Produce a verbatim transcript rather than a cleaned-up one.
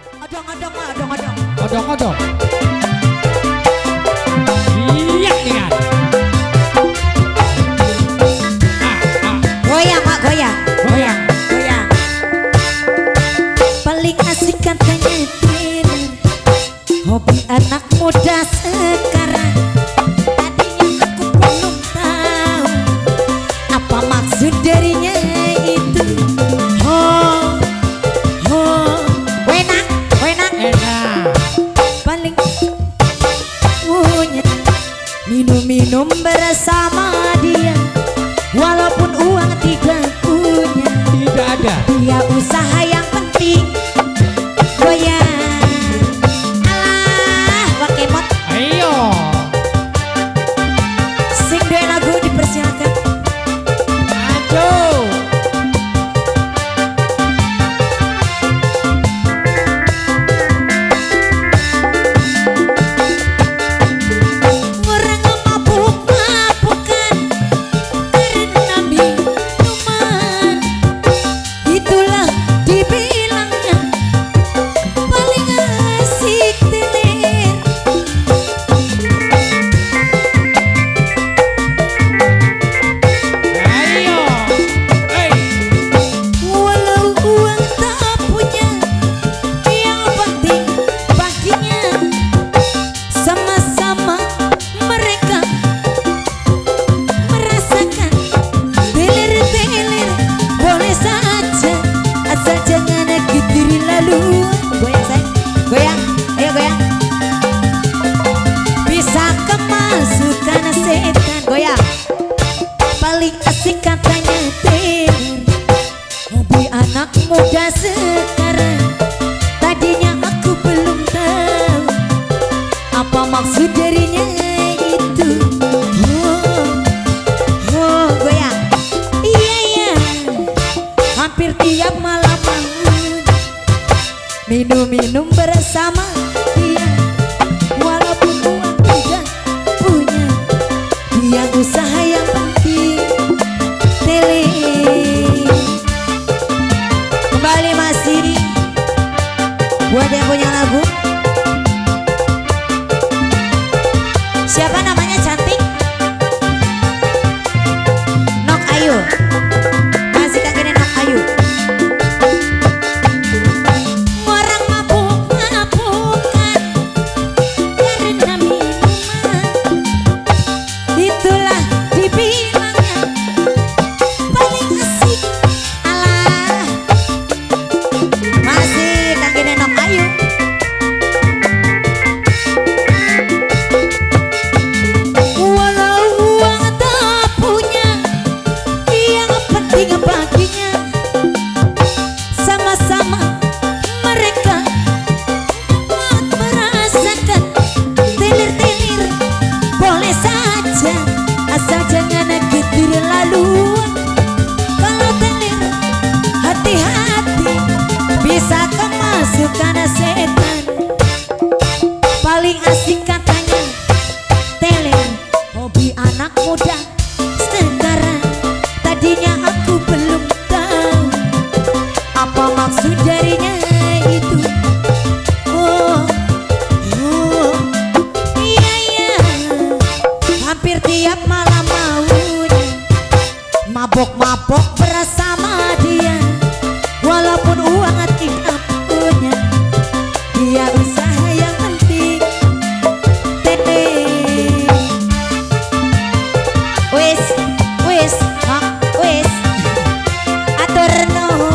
Odong odong odong odong. Odong odong. Iya ingat. Ah, ah. Goyang mak goyang. Goyang. Goyang. Paling asik katanya dinner. Hobi anak muda sekarang. Tadinya aku belum tahu apa maksud darinya itu. Oh, oh, enak, enak. Enak. Paling punya minum-minum bersama dia, walaupun uang tidak punya. Tidak ada. Dia usaha yang penting. Goyang. Alah, wakemot. Ayo. Sing dua lagu dipersilakan. Aduh. Orang mabuk-mabukan karena minuman. Itulah dibilangnya paling asik teler. Ayo. Hey. Walau uang tak punya, yang penting baginya sama-sama mereka merasakan teler-teler. Boleh saja asal jangan ketiri lalu. Goyang sayang, goyang, ayo goyang. Bisa kemasukan setan. Goyang. Paling asik katanya teler. Hobi anak muda sekarang. Tadinya aku belum tahu apa maksud darinya itu. Oh, oh, goyang. Iya, iya. Hampir tiap malam minum-minum bersama dia, walaupun uang tidak punya. Dia usaha yang penting. Tele. Kembali masih buat yang punya lagu. Siapa namanya cantik? Nok Ayu. Masih kagini Nok Ayu. Orang mabuk-mabukan karena minuman. Itulah dibilangnya paling asik. Alah, masih kagini Nok Ayu. Walau uang tak punya, yang penting baginya sama-sama mereka merasakan teler-teler. Boleh saja asal jangan ketir laluan. Kalau teler hati-hati, bisa kemasukan setan. Paling asik katanya teler. Hobi anak muda sekarang. Tadinya aku belum tahu apa maksud darinya itu. Oh, oh, iya, iya. Hampir tiap malam maunya mabok-mabok bersama dia, walaupun uang tidak punya. Dia usaha yang penting. Tete. Wis, wis, mak, wis. Atur nuhun.